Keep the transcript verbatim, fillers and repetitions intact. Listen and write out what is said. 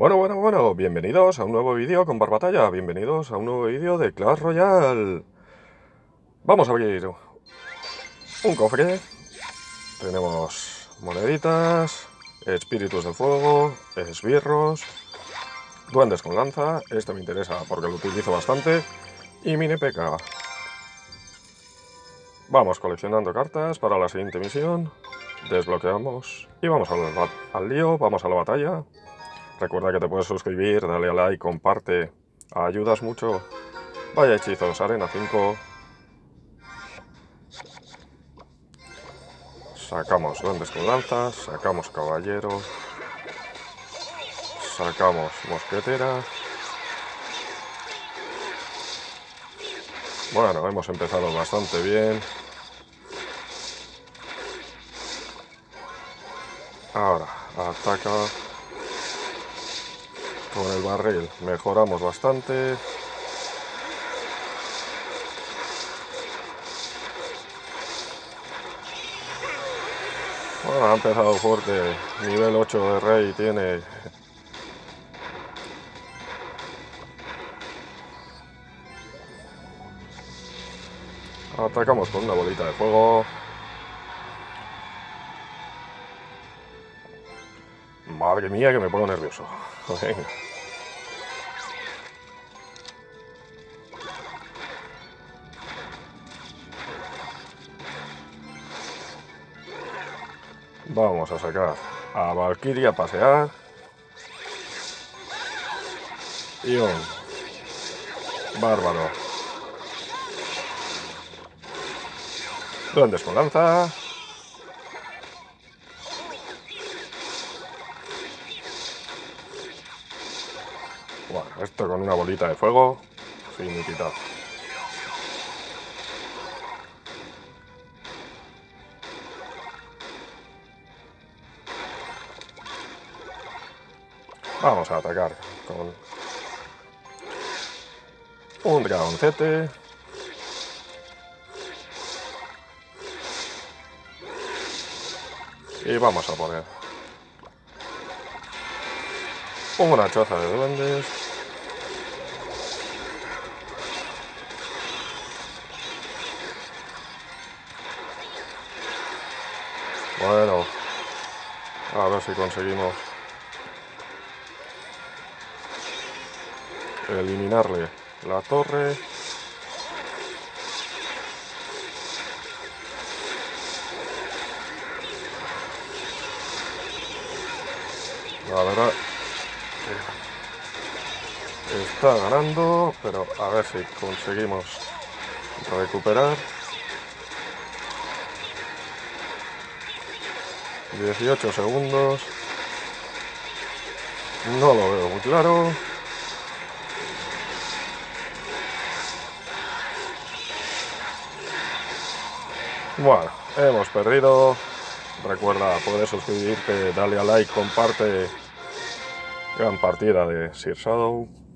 Bueno, bueno, bueno, bienvenidos a un nuevo vídeo con Barbatalla, bienvenidos a un nuevo vídeo de Clash Royale. Vamos a abrir un cofre, tenemos moneditas, espíritus de fuego, esbirros, duendes con lanza, este me interesa porque lo utilizo bastante, y mini P K. Vamos coleccionando cartas para la siguiente misión, desbloqueamos y vamos al, al lío, vamos a la batalla. Recuerda que te puedes suscribir, dale a like, comparte, ayudas mucho. Vaya hechizos, arena cinco. Sacamos duendes con lanzas, sacamos caballero, sacamos mosquetera. Bueno, hemos empezado bastante bien. Ahora, ataca. Con el barril mejoramos bastante. Bueno, ha empezado fuerte. Nivel ocho de rey tiene. Atacamos con una bolita de fuego. Madre mía, que me pongo nervioso. Venga. Vamos a sacar a Valkyria a pasear. Y un bárbaro. Duendes con lanza. Bueno, esto con una bolita de fuego. Finiquitado. Vamos a atacar con un dragoncete. Y vamos a poner una choza de duendes. Bueno, a ver si conseguimos eliminarle la torre. La verdad que está ganando, pero a ver si conseguimos recuperar. dieciocho segundos. No lo veo muy claro. Bueno, hemos perdido. Recuerda, puedes suscribirte, dale a like, comparte. Gran partida de Sir Shadow.